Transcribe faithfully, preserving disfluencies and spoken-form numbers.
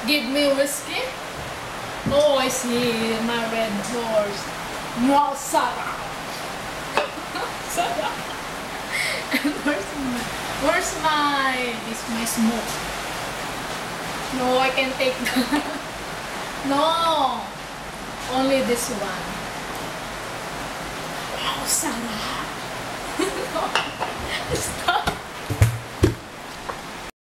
Give me whiskey. Oh, I see my red horse. Wow, Sarah. Sarah. And where's my, where's my, this my smoke? No, I can take that. No, only this one. Wow, Sarah. No, stop.